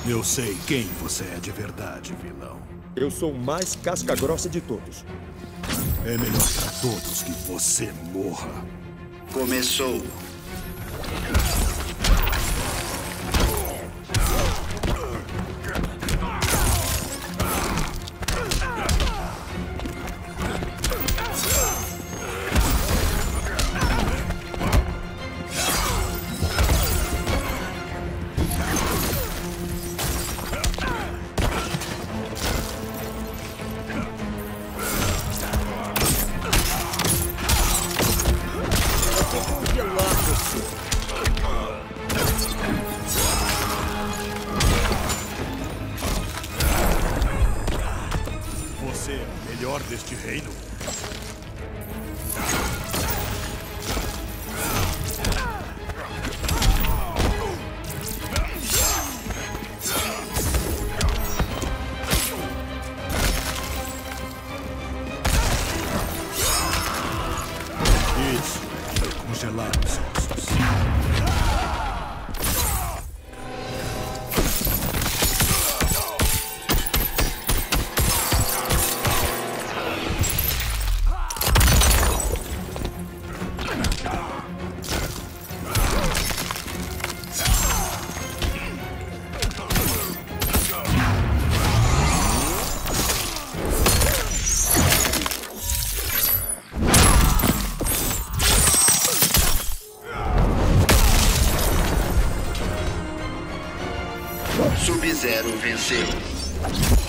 Eu sei quem você é de verdade, vilão. Eu sou o mais casca-grossa de todos. É melhor pra todos que você morra. Começou. Você é o melhor deste reino? Isso, vai congelar os ossos. Sub-Zero venceu.